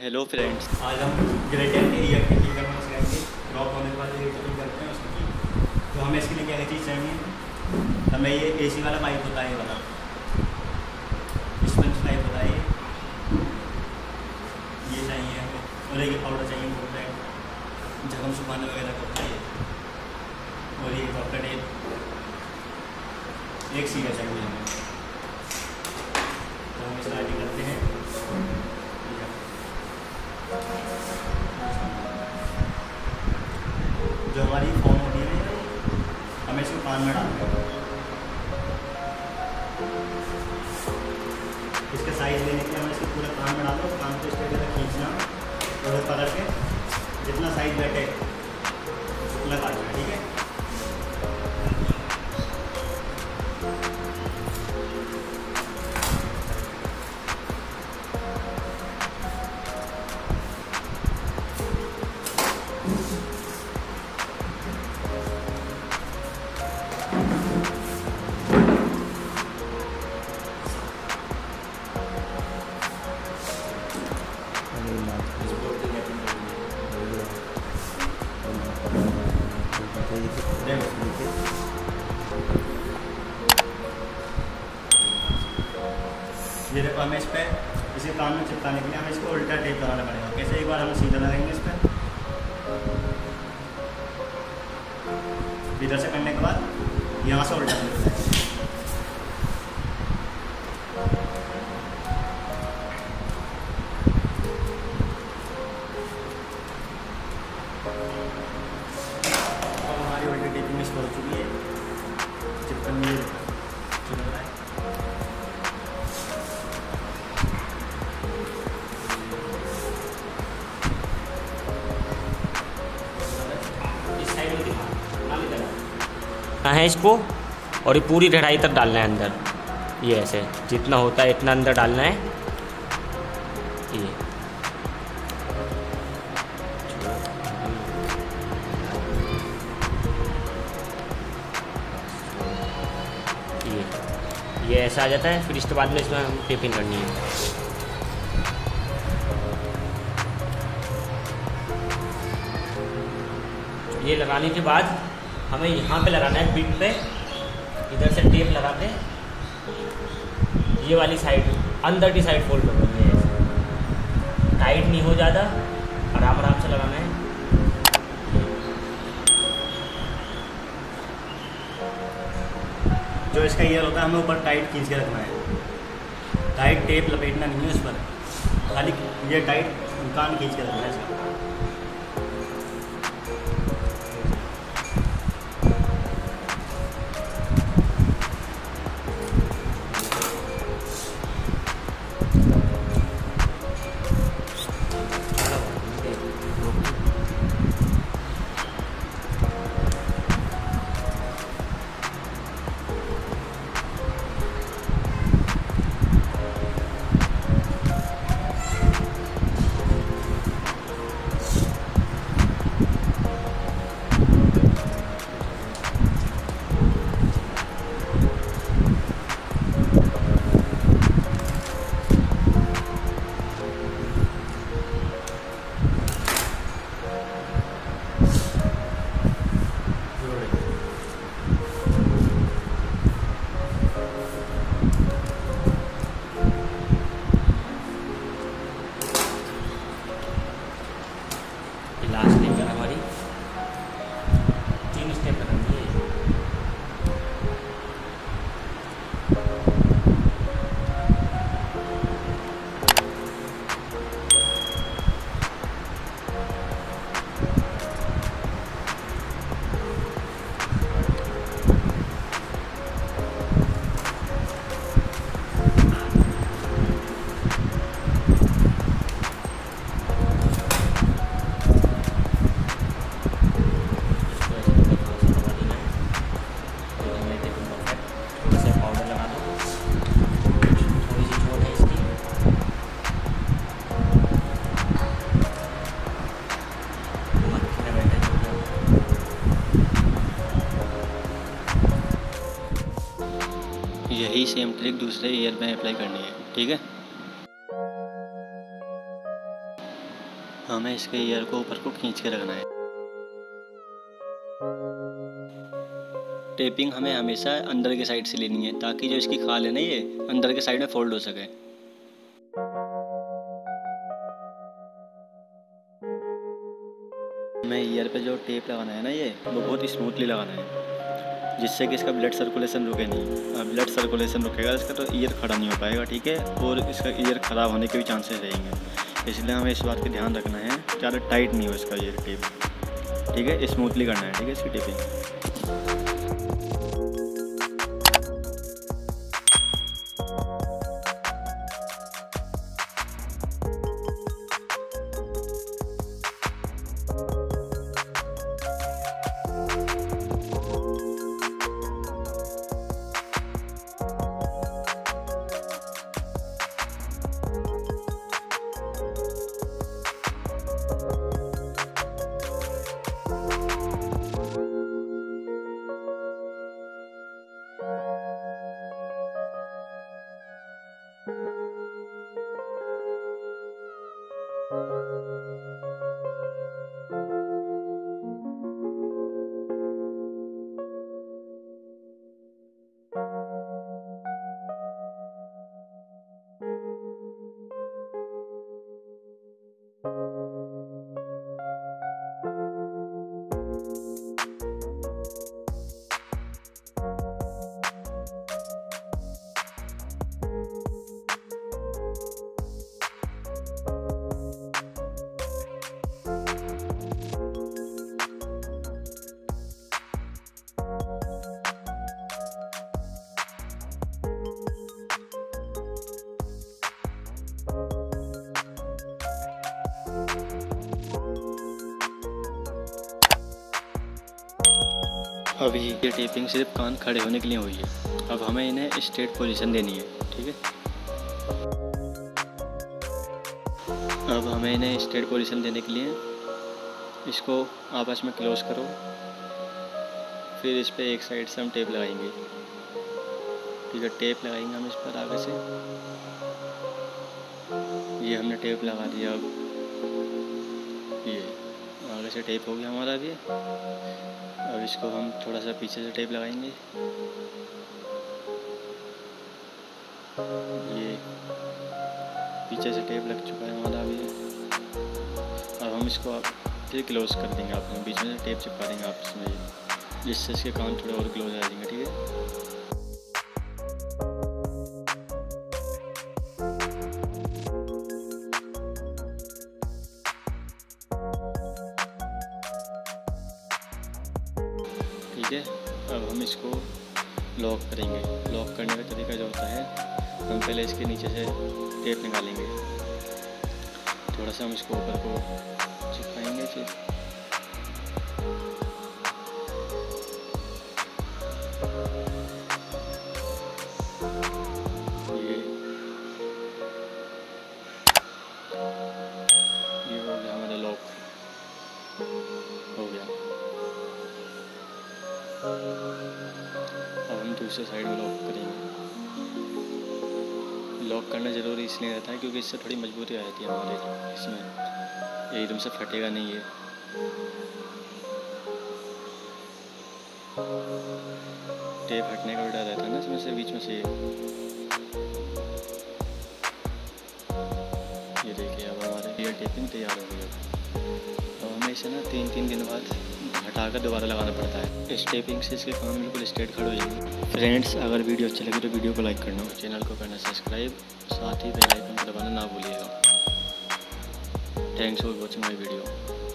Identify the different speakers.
Speaker 1: Hello friends,
Speaker 2: आज हम grated area की चीज़ करना सिखाएंगे। ड्रॉप होने के बाद ये चीज़ करते हैं उसकी। तो हमें इसके लिए क्या क्या चीज़ चाहिए। हमें ये एसी वाला पाइप होता है, ये वाला स्पंज पाइप होता है ये चाहिए हमें। और एक पाउडर चाहिए बहुत जब हम सुखाने वगैरह करते हैं। और ये डॉक्टर टेप, एक सीधा चाहिए हमें। तो हम स्टार्टिंग करते हैं। जो हमारी फॉर्म होती है हमें इसको कान में डालना है। इसके साइज लेने के लिए हमें इसको पूरा कान में डालो, कान को इसके तरह खींचना और पकड़ के जितना साइज बैठे उतना काटना, ठीक है। ये देखो, हमें इस पर इसे कान में चिपकाने के लिए हमें इसको उल्टा टेप लगाना पड़ेगा। कैसे, एक बार हम सीधा लगाएंगे इस पर, इधर से करने के बाद यहाँ से उल्टा टेप लगाएंगे। अब हमारी उल्टी टेपिंग इसको हो चुकी है। चिपकन ये चल रहा है।
Speaker 3: है इसको, और ये पूरी ढाई तक डालना है अंदर। ये ऐसे जितना होता है इतना अंदर डालना है। ये ऐसा आ जाता है। फिर इसके बाद में इसमें हम टेपिंग करनी है। ये लगाने के बाद हमें यहाँ पे लगाना है, पीठ पे। इधर से टेप लगा के ये वाली साइड, अंदर की साइड फोल्ड करनी है। टाइट नहीं हो ज़्यादा, आराम आराम से लगाना है।
Speaker 2: जो इसका ईयर होता है हमें ऊपर टाइट खींच के रखना है। टाइट टेप लपेटना नहीं है उस पर, खाली ये टाइट कान खींच के रखना है इसका।
Speaker 3: लास्ट स्टेप है हमारी, 3 स्टेप करेंगे।
Speaker 1: यही सेम ट्रिक दूसरे ईयर में अप्लाई करनी है, ठीक है।
Speaker 2: हमें इसके ईयर को ऊपर को खींच के रखना है। टेपिंग हमें हमेशा अंदर के साइड से लेनी है ताकि जो इसकी खाल है ना ये अंदर के साइड में फोल्ड हो सके। हमें ईयर पे जो टेप लगाना है ना ये वो बहुत स्मूथली लगाना है जिससे कि इसका ब्लड सर्कुलेशन रुके नहीं। ब्लड सर्कुलेशन रुकेगा इसका तो ईयर खड़ा नहीं हो पाएगा, ठीक है, और इसका ईयर ख़राब होने के भी चांसेस रहेंगे। इसलिए हमें इस बात का ध्यान रखना है ज़्यादा टाइट नहीं हो इसका ईयर टेप, ठीक है, स्मूथली करना है, ठीक है इसकी टेपिंग। अभी ये टेपिंग सिर्फ कान खड़े होने के लिए हुई है। अब हमें इन्हें स्ट्रेट पोजीशन देनी है, ठीक है। अब हमें इन्हें स्ट्रेट पोजीशन देने के लिए इसको आपस में क्लोज करो, फिर इस पर एक साइड से हम टेप लगाएंगे, ठीक है। टेप लगाएंगे हम इस पर आगे से, ये हमने टेप लगा दिया। अब ये आगे से टेप हो गया हमारा भी। अब इसको हम थोड़ा सा पीछे से टेप लगाएंगे, ये पीछे से टेप लग चुका है हमारा अभी। अब हम इसको फिर क्लोज कर देंगे, आप बीच में से टेप चिपका देंगे आपस में, जिससे इसके कान थोड़े और क्लोज आ जाएंगे, ठीक है। ठीक है, अब हम इसको लॉक करेंगे। लॉक करने का तरीका जो होता है, हम पहले इसके नीचे से टेप निकालेंगे, थोड़ा सा हम इसको ऊपर को चिपकाएंगे, फिर ये हो गया हमारा लॉक, हो गया। अब हम दूसरे साइड में लॉक करेंगे। लॉक करना ज़रूरी इसलिए रहता है क्योंकि इससे थोड़ी मजबूती आ जाती है हमारे इसमें, एकदम से फटेगा नहीं ये। टेप हटने का भी डर रहता है ना इसमें से, बीच में से। ये देखिए अब हमारे ईयर टेपिंग तैयार हो गई। अब हमें इसे ना 3-3 दिन बाद हटाकर दोबारा लगाना पड़ता है। इस टेपिंग से इसके कान बिल्कुल स्ट्रेट खड़े हो जाएंगे। फ्रेंड्स, अगर वीडियो अच्छा लगे तो वीडियो को लाइक करना, चैनल को करना सब्सक्राइब, साथ ही बेल आइकन को दबाना ना भूलिएगा। Thanks for watching my video.